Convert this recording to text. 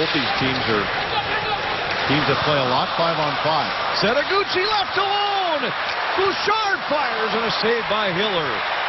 Both these teams are teams that play a lot 5-on-5. Setaguchi left alone. Bouchard fires and a save by Hiller.